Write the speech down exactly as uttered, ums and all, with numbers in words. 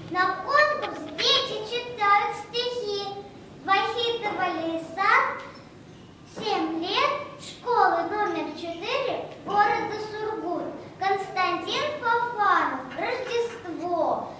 На конкурс дети читают стихи. Вахитова Лейсан, семь лет, школы номер четыре, города Сургут. Константин Фофанов, Рождество.